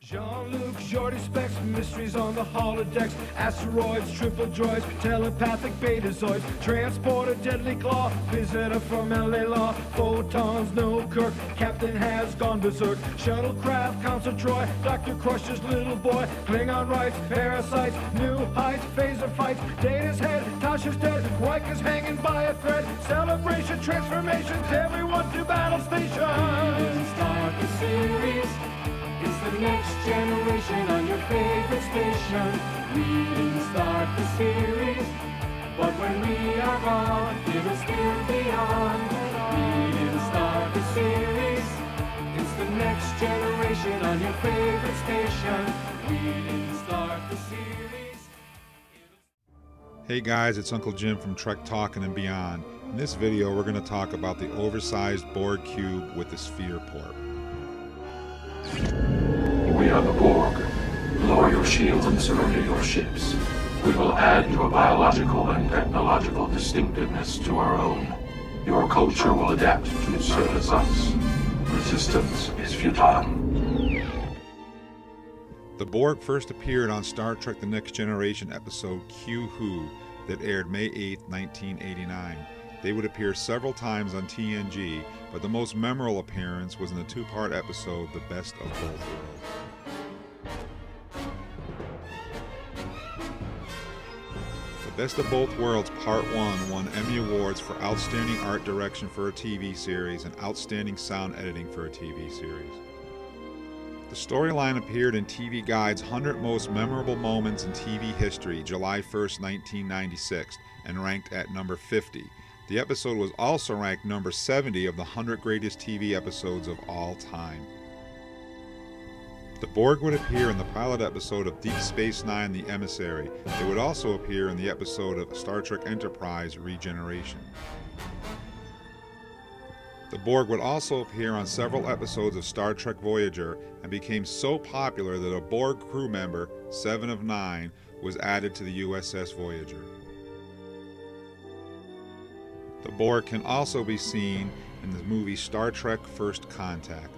Jean-Luc, Jordy specs, mysteries on the holodecks, asteroids, triple droids, telepathic betazoids, transporter, deadly claw, visitor from LA Law, photons, no Kirk, captain has gone berserk, shuttlecraft, Council Troy, Dr. Crusher's little boy, Klingon rights, parasites, new heights, phaser fights, Data's head, Tasha's dead, Riker's hanging by a thread, celebration, transformations, everyone to battle station. Start the series. It's the next generation on your favorite station. We didn't start the series, but when we are gone, it'll still be on. We didn't start the series. It's the next generation on your favorite station. We didn't start the series. Hey guys, it's Uncle Jim from Trek Talkin' and Beyond. In this video, we're going to talk about the oversized Borg Cube with the sphere port. We are the Borg. Lower your shields and surrender your ships. We will add your biological and technological distinctiveness to our own. Your culture will adapt to service us. Resistance is futile. The Borg first appeared on Star Trek The Next Generation episode Q Who that aired May 8, 1989. They would appear several times on TNG, but the most memorable appearance was in the two-part episode The Best of Both Worlds. The Best of Both Worlds Part 1 won Emmy Awards for Outstanding Art Direction for a TV series and Outstanding Sound Editing for a TV series. The storyline appeared in TV Guide's 100 Most Memorable Moments in TV History, July 1, 1996, and ranked at number 50. The episode was also ranked number 70 of the 100 greatest TV episodes of all time. The Borg would appear in the pilot episode of Deep Space Nine, The Emissary. They would also appear in the episode of Star Trek Enterprise, Regeneration. The Borg would also appear on several episodes of Star Trek Voyager and became so popular that a Borg crew member, 7 of 9, was added to the USS Voyager. The Borg can also be seen in the movie Star Trek First Contact.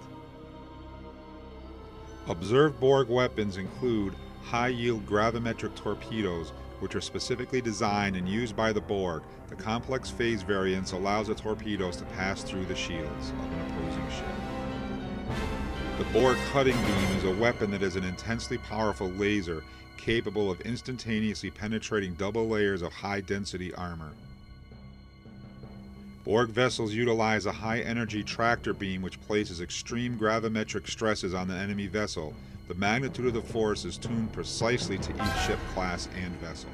Observed Borg weapons include high-yield gravimetric torpedoes, which are specifically designed and used by the Borg. The complex phase variance allows the torpedoes to pass through the shields of an opposing ship. The Borg cutting beam is a weapon that is an intensely powerful laser capable of instantaneously penetrating double layers of high-density armor. Borg vessels utilize a high-energy tractor beam which places extreme gravimetric stresses on the enemy vessel. The magnitude of the force is tuned precisely to each ship class and vessel.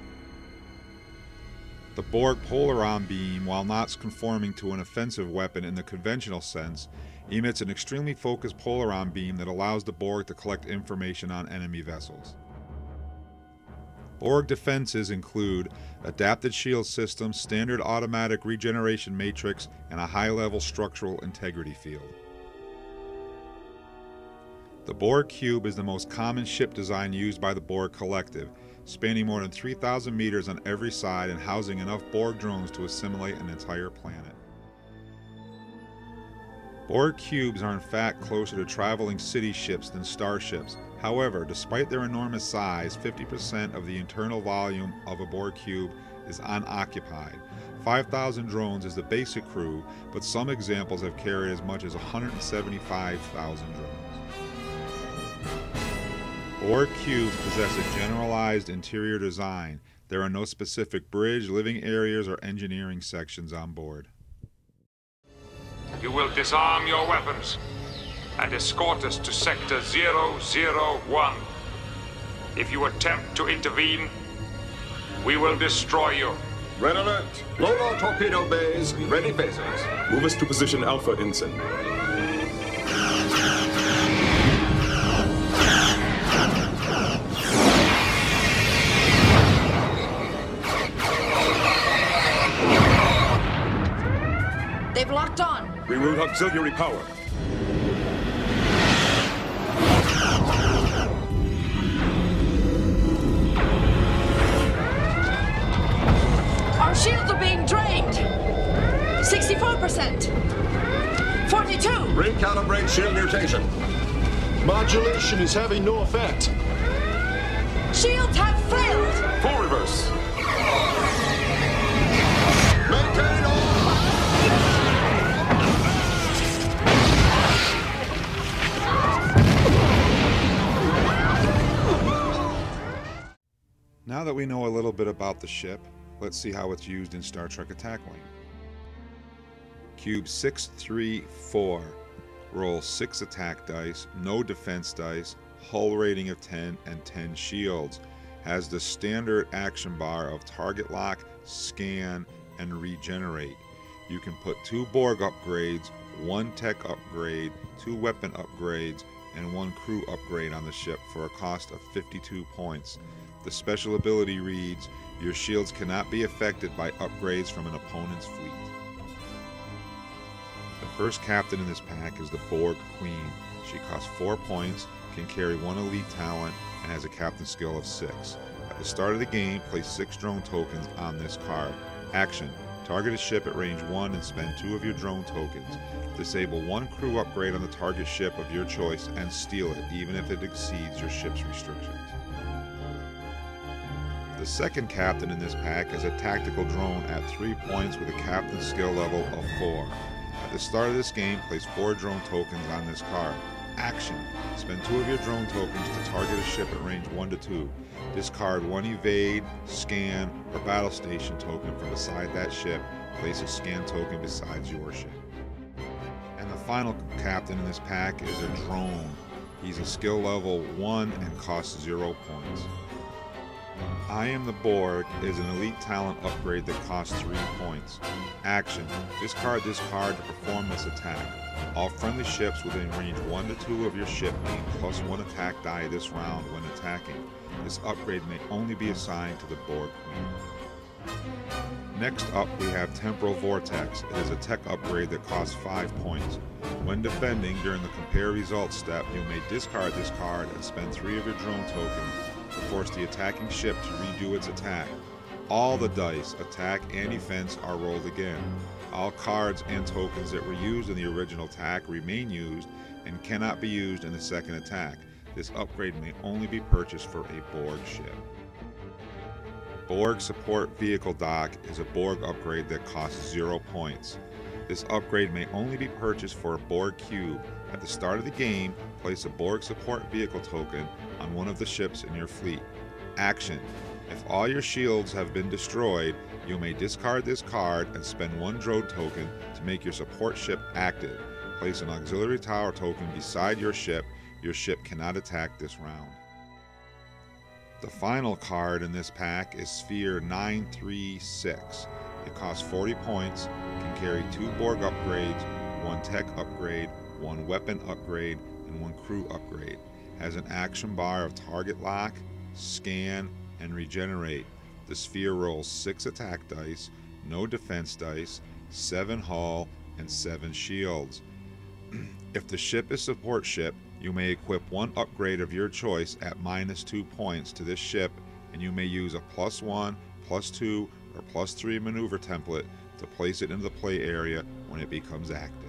The Borg polaron beam, while not conforming to an offensive weapon in the conventional sense, emits an extremely focused polaron beam that allows the Borg to collect information on enemy vessels. Borg defenses include adapted shield systems, standard automatic regeneration matrix, and a high-level structural integrity field. The Borg Cube is the most common ship design used by the Borg Collective, spanning more than 3,000 meters on every side and housing enough Borg drones to assimilate an entire planet. Borg cubes are in fact closer to traveling city ships than starships. However, despite their enormous size, 50% of the internal volume of a Borg cube is unoccupied. 5,000 drones is the basic crew, but some examples have carried as much as 175,000 drones. Borg cubes possess a generalized interior design. There are no specific bridge, living areas, or engineering sections on board. You will disarm your weapons and escort us to Sector 001. If you attempt to intervene, we will destroy you. Red alert! Load all torpedo bays, ready phasers. Move us to position Alpha, Ensign. They've locked on. Reroute auxiliary power. Our shields are being drained. 64%. 42. Recalibrate shield mutation. Modulation is having no effect. Shields have failed! Full reverse. Maintain all. Now that we know a little bit about the ship, let's see how it's used in Star Trek Attack Wing. Cube 634. Roll 6 attack dice, no defense dice, hull rating of 10 and 10 shields. Has the standard action bar of target lock, scan, and regenerate. You can put 2 Borg upgrades, 1 tech upgrade, 2 weapon upgrades, and 1 crew upgrade on the ship for a cost of 52 points. The special ability reads, your shields cannot be affected by upgrades from an opponent's fleet. The first captain in this pack is the Borg Queen. She costs 4 points, can carry 1 elite talent, and has a captain skill of 6. At the start of the game, place 6 drone tokens on this card. Action. Target a ship at range 1 and spend 2 of your drone tokens. Disable 1 crew upgrade on the target ship of your choice and steal it, even if it exceeds your ship's restrictions. The second captain in this pack is a tactical drone at 3 points with a captain skill level of 4. At the start of this game, place 4 drone tokens on this card. Action. Spend 2 of your drone tokens to target a ship at range 1 to 2. Discard 1 evade, scan, or battle station token from beside that ship. Place a scan token beside your ship. And the final captain in this pack is a drone. He's a skill level 1 and costs 0 points. I Am the Borg is an elite talent upgrade that costs 3 points. Action. Discard this card to perform this attack. All friendly ships within range 1 to 2 of your ship gain +1 attack die this round when attacking. This upgrade may only be assigned to the Borg Queen. Next up, we have Temporal Vortex. It is a tech upgrade that costs 5 points. When defending during the compare results step, you may discard this card and spend 3 of your drone tokens to force the attacking ship to redo its attack. All the dice, attack and defense, are rolled again. All cards and tokens that were used in the original attack remain used and cannot be used in the second attack. This upgrade may only be purchased for a Borg ship. Borg Support Vehicle Dock is a Borg upgrade that costs 0 points. This upgrade may only be purchased for a Borg Cube. At the start of the game, place a Borg Support Vehicle token on one of the ships in your fleet. Action. If all your shields have been destroyed, you may discard this card and spend 1 drone token to make your support ship active. Place an auxiliary tower token beside your ship. Your ship cannot attack this round. The final card in this pack is Sphere 936. It costs 40 points, can carry 2 Borg upgrades, 1 tech upgrade, 1 weapon upgrade, and 1 crew upgrade. Has an action bar of target lock, scan, and regenerate. The sphere rolls 6 attack dice, no defense dice, 7 hull, and 7 shields. If the ship is support ship, you may equip 1 upgrade of your choice at -2 points to this ship, and you may use a +1, +2, or +3 maneuver template to place it into the play area when it becomes active.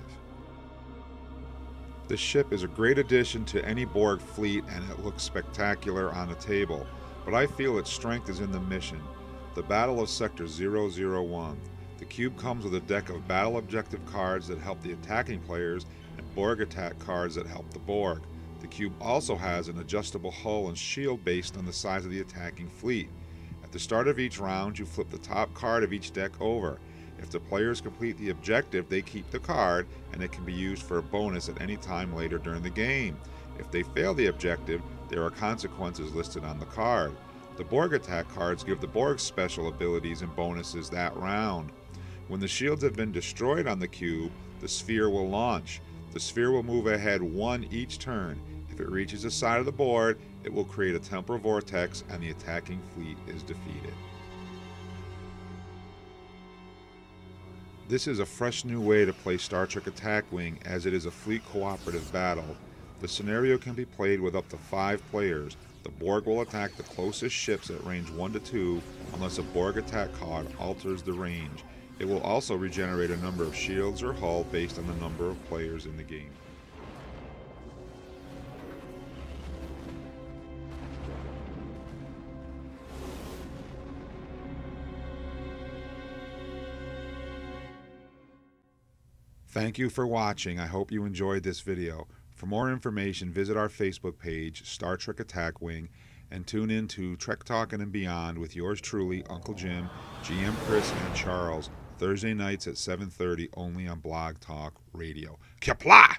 This ship is a great addition to any Borg fleet, and it looks spectacular on the table, but I feel its strength is in the mission. The Battle of Sector 001. The cube comes with a deck of battle objective cards that help the attacking players and Borg attack cards that help the Borg. The cube also has an adjustable hull and shield based on the size of the attacking fleet. At the start of each round, you flip the top card of each deck over. If the players complete the objective, they keep the card, and it can be used for a bonus at any time later during the game. If they fail the objective, there are consequences listed on the card. The Borg attack cards give the Borg special abilities and bonuses that round. When the shields have been destroyed on the cube, the sphere will launch. The sphere will move ahead 1 each turn. If it reaches the side of the board, it will create a temporal vortex and the attacking fleet is defeated. This is a fresh new way to play Star Trek Attack Wing, as it is a fleet cooperative battle. The scenario can be played with up to 5 players. The Borg will attack the closest ships at range 1 to 2 unless a Borg attack card alters the range. It will also regenerate a number of shields or hull based on the number of players in the game. Thank you for watching. I hope you enjoyed this video. For more information, visit our Facebook page, Star Trek Attack Wing, and tune in to Trek Talkin' and Beyond with yours truly, Uncle Jim, GM Chris, and Charles, Thursday nights at 7:30 only on Blog Talk Radio. Kapla!